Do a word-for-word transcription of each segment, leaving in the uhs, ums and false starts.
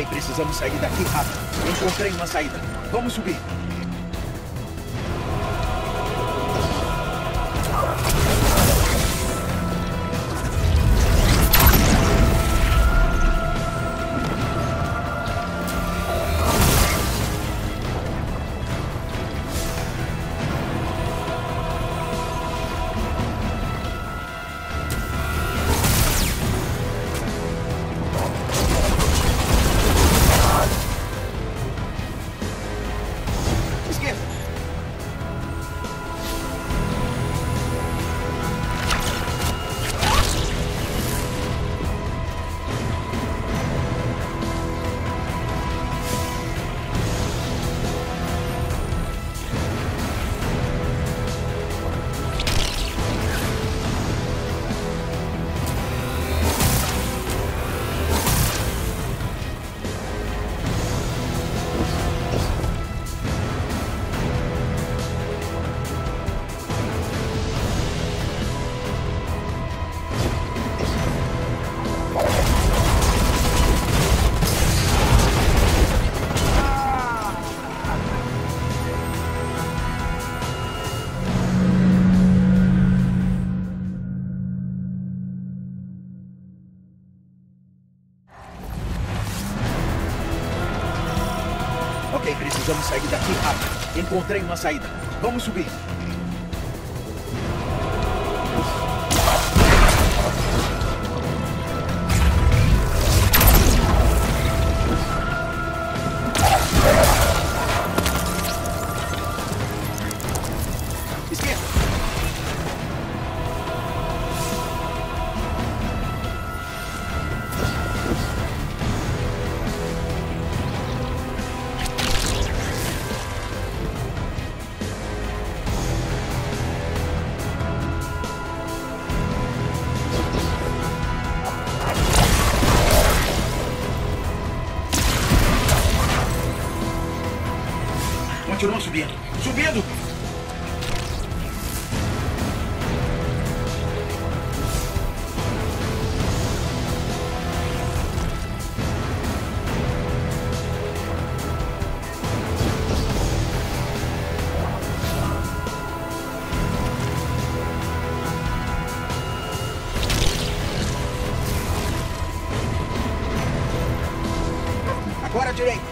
Ok, precisamos sair daqui rápido. Encontrei uma saída. Vamos subir. Ok, precisamos sair daqui rápido. Encontrei uma saída. Vamos subir. Esquerda. Continua subindo. Subindo! Agora à direita.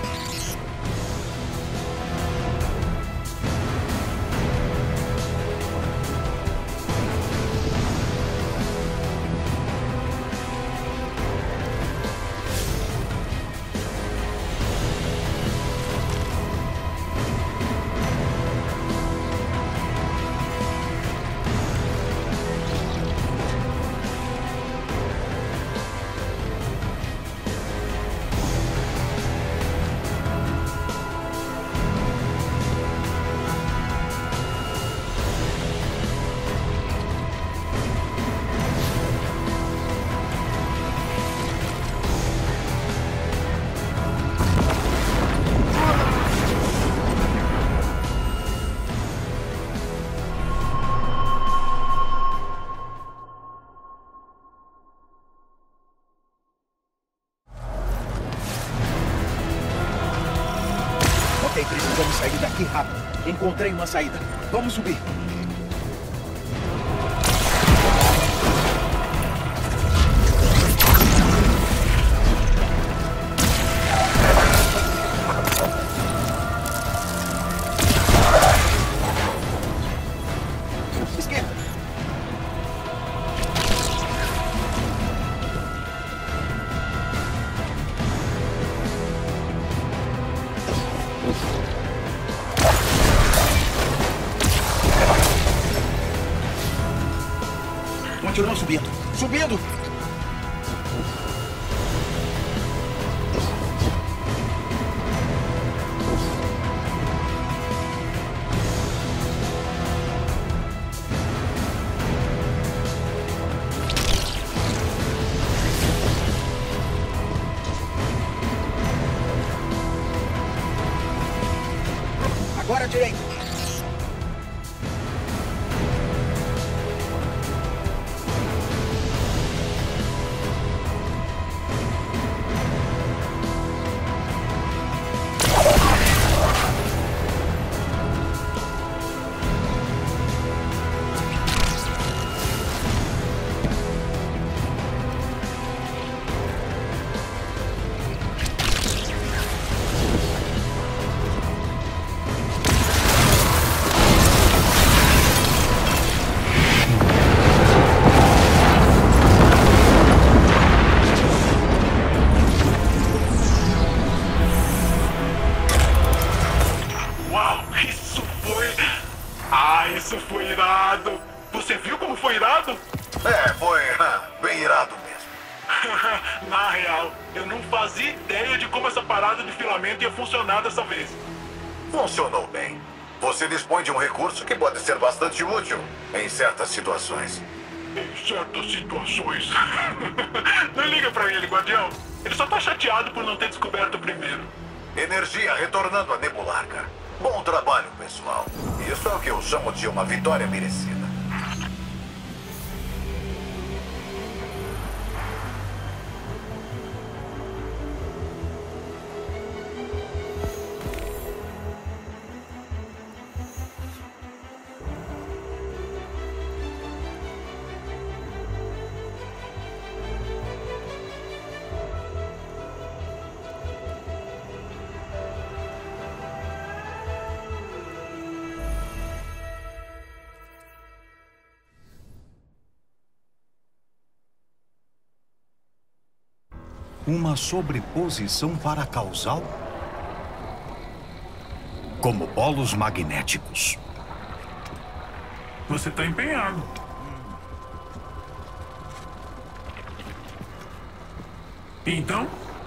Ok, precisamos sair daqui rápido. Encontrei uma saída. Vamos subir. Esquerda. Continua subindo. Subindo! Agora à direita. Na real, eu não fazia ideia de como essa parada de filamento ia funcionar dessa vez. Funcionou bem. Você dispõe de um recurso que pode ser bastante útil em certas situações. Em certas situações. Não liga pra ele, Guardião. Ele só tá chateado por não ter descoberto primeiro. Energia retornando à Nebularca. Bom trabalho, pessoal. Isso é o que eu chamo de uma vitória merecida. Uma sobreposição paracausal? Como polos magnéticos. Você tá empenhado. Então?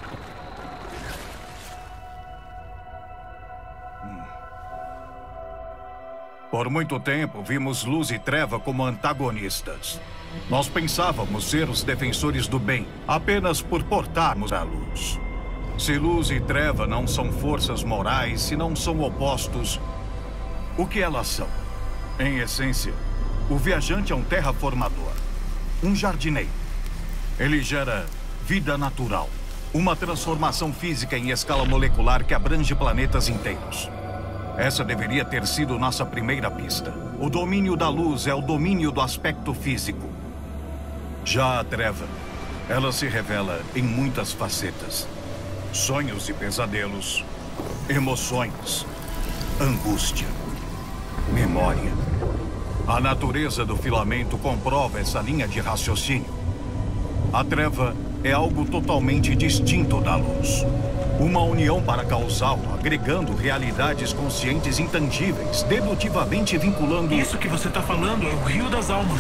Por muito tempo, vimos luz e treva como antagonistas. Nós pensávamos ser os defensores do bem, apenas por portarmos a luz. Se luz e treva não são forças morais, se não são opostos, o que elas são? Em essência, o viajante é um terraformador, um jardineiro. Ele gera vida natural, uma transformação física em escala molecular que abrange planetas inteiros. Essa deveria ter sido nossa primeira pista. O domínio da luz é o domínio do aspecto físico. Já a treva, ela se revela em muitas facetas. Sonhos e pesadelos, emoções, angústia, memória. A natureza do filamento comprova essa linha de raciocínio. A treva é algo totalmente distinto da luz. Uma união paracausal, agregando realidades conscientes intangíveis, dedutivamente vinculando... Isso que você tá falando é o Rio das Almas.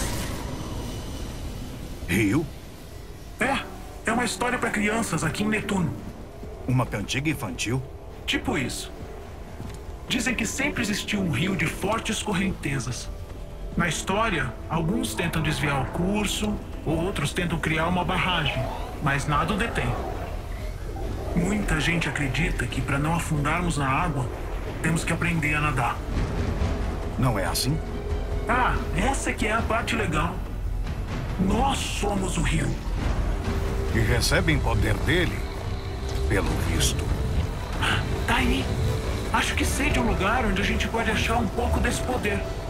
Rio? É, é uma história pra crianças aqui em Netuno. Uma cantiga infantil? Tipo isso. Dizem que sempre existiu um rio de fortes correntezas. Na história, alguns tentam desviar o curso, outros tentam criar uma barragem, mas nada o detém. Muita gente acredita que para não afundarmos na água, temos que aprender a nadar. Não é assim? Ah, essa que é a parte legal. Nós somos o rio. E recebem poder dele, pelo visto. Tá aí. Acho que sei de um lugar onde a gente pode achar um pouco desse poder.